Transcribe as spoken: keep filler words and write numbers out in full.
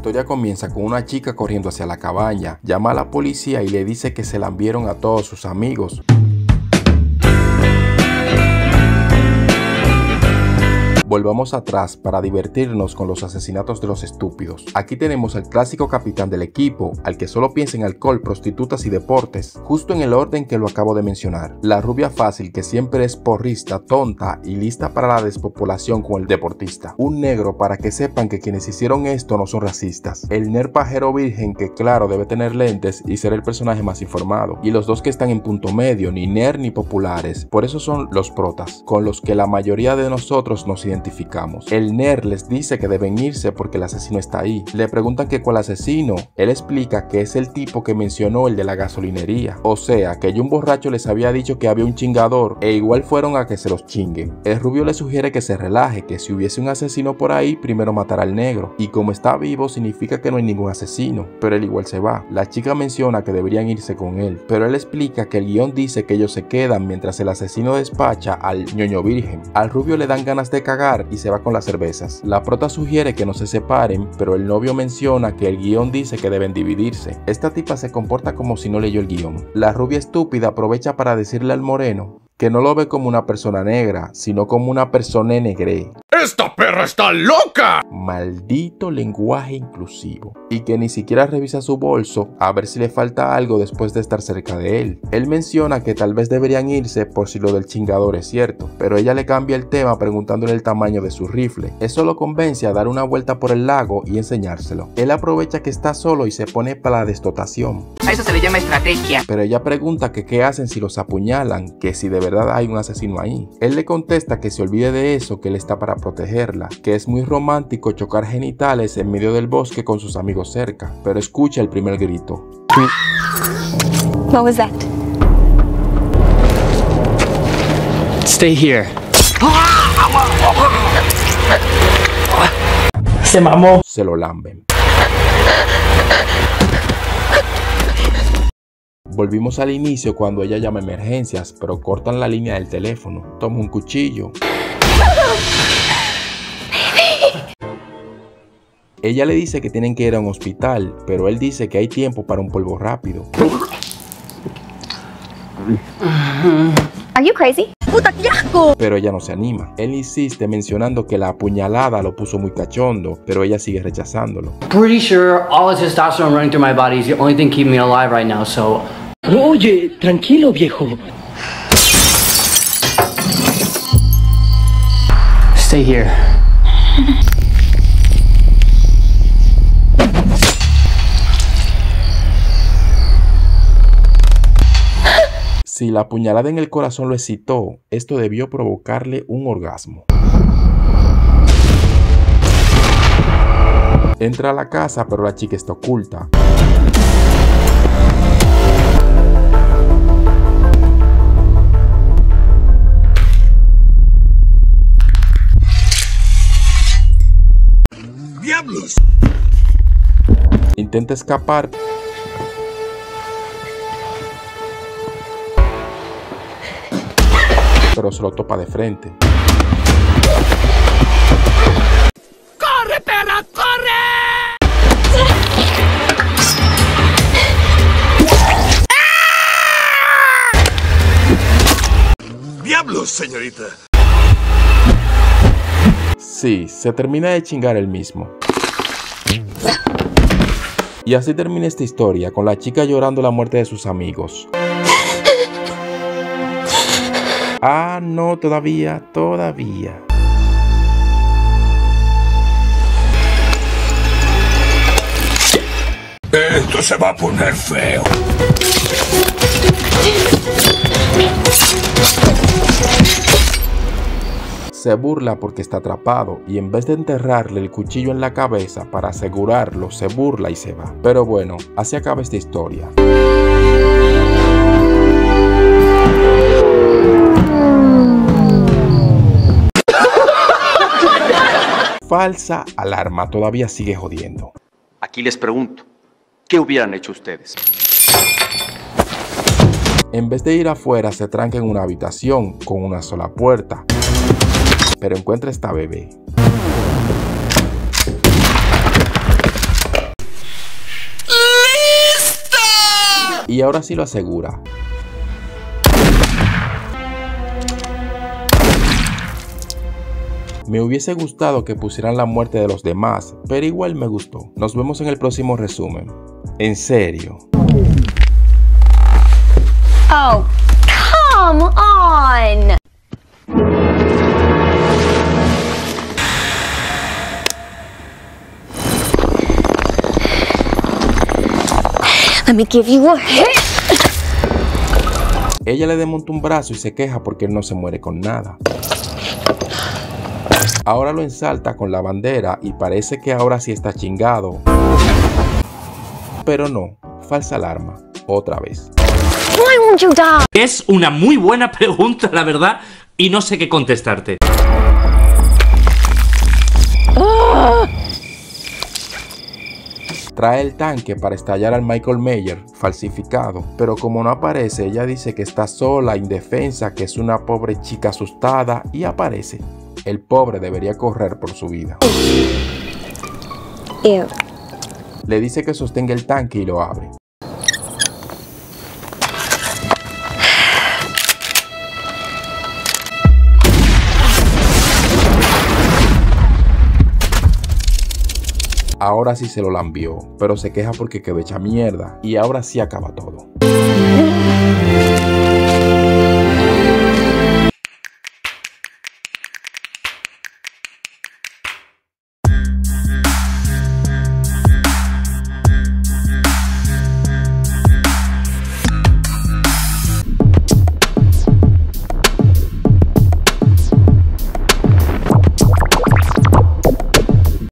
historia comienza con una chica corriendo hacia la cabaña, llama a la policía y le dice que se la enviaron a todos sus amigos. Volvamos atrás para divertirnos con los asesinatos de los estúpidos. Aquí tenemos al clásico capitán del equipo, al que solo piensa en alcohol, prostitutas y deportes, justo en el orden que lo acabo de mencionar. La rubia fácil que siempre es porrista, tonta y lista para la despopulación con el deportista. Un negro para que sepan que quienes hicieron esto no son racistas. El nerd pajero virgen que claro debe tener lentes y ser el personaje más informado. Y los dos que están en punto medio, ni nerd ni populares. Por eso son los protas, con los que la mayoría de nosotros nos identificamos. Identificamos. El nerd les dice que deben irse porque el asesino está ahí. Le preguntan que cuál asesino. Él explica que es el tipo que mencionó, el de la gasolinería. O sea, que ya un borracho les había dicho que había un chingador e igual fueron a que se los chinguen. El rubio le sugiere que se relaje, que si hubiese un asesino por ahí, primero matará al negro. Y como está vivo, significa que no hay ningún asesino. Pero él igual se va. La chica menciona que deberían irse con él. Pero él explica que el guión dice que ellos se quedan mientras el asesino despacha al ñoño virgen. Al rubio le dan ganas de cagar y se va con las cervezas. La prota sugiere que no se separen, pero el novio menciona que el guión dice que deben dividirse. Esta tipa se comporta como si no leyó el guión. La rubia estúpida aprovecha para decirle al moreno que no lo ve como una persona negra, sino como una persona negré. ¡Esta perra está loca! Maldito lenguaje inclusivo. Y que ni siquiera revisa su bolso a ver si le falta algo después de estar cerca de él. Él menciona que tal vez deberían irse por si lo del chingador es cierto, pero ella le cambia el tema preguntándole el tamaño de su rifle. Eso lo convence a dar una vuelta por el lago y enseñárselo. Él aprovecha que está solo y se pone para la desdotación. A eso se le llama estrategia. Pero ella pregunta que qué hacen si los apuñalan, que si de verdad hay un asesino ahí. Él le contesta que se olvide de eso, que él está para protegerla, que es muy romántico chocar genitales en medio del bosque con sus amigos cerca, pero escucha el primer grito. What was that? Stay here. Se mamó. Se lo lamben. Volvimos al inicio cuando ella llama a emergencias, pero cortan la línea del teléfono. Toma un cuchillo. Ella le dice que tienen que ir a un hospital, pero él dice que hay tiempo para un polvo rápido. Are you crazy? ¡Puta, qué asco! Pero ella no se anima. Él insiste mencionando que la apuñalada lo puso muy cachondo, pero ella sigue rechazándolo. Pretty sure all the testosterone running through my body is the only thing keeping me alive right now, so... Oye, tranquilo, viejo. Stay here. Si la puñalada en el corazón lo excitó, esto debió provocarle un orgasmo. Entra a la casa, pero la chica está oculta. ¡Diablos! Intenta escapar, pero se lo topa de frente. ¡Corre, perra, corre! ¡Ah! ¡Diablos, señorita! Sí, se termina de chingar el mismo. Y así termina esta historia, con la chica llorando la muerte de sus amigos. Ah, no, todavía, todavía. Esto se va a poner feo. Se burla porque está atrapado y en vez de enterrarle el cuchillo en la cabeza para asegurarlo, se burla y se va. Pero bueno, así acaba esta historia. Falsa alarma, todavía sigue jodiendo. Aquí les pregunto, ¿qué hubieran hecho ustedes? En vez de ir afuera, se tranca en una habitación con una sola puerta, pero encuentra esta bebé. Y ahora sí lo asegura. Me hubiese gustado que pusieran la muerte de los demás, pero igual me gustó. Nos vemos en el próximo resumen. En serio. Oh, come on! Let me give you a hit. Ella le desmonta un brazo y se queja porque él no se muere con nada. Ahora lo ensalta con la bandera y parece que ahora sí está chingado. Pero no, falsa alarma, otra vez. Why won't you die? Es una muy buena pregunta, la verdad, y no sé qué contestarte. Trae el tanque para estallar al Michael Myers falsificado, pero como no aparece, ella dice que está sola, indefensa, que es una pobre chica asustada y aparece. El pobre debería correr por su vida. Ew. Le dice que sostenga el tanque y lo abre. Ahora sí se lo lambió, pero se queja porque quedó hecha mierda y ahora sí acaba todo.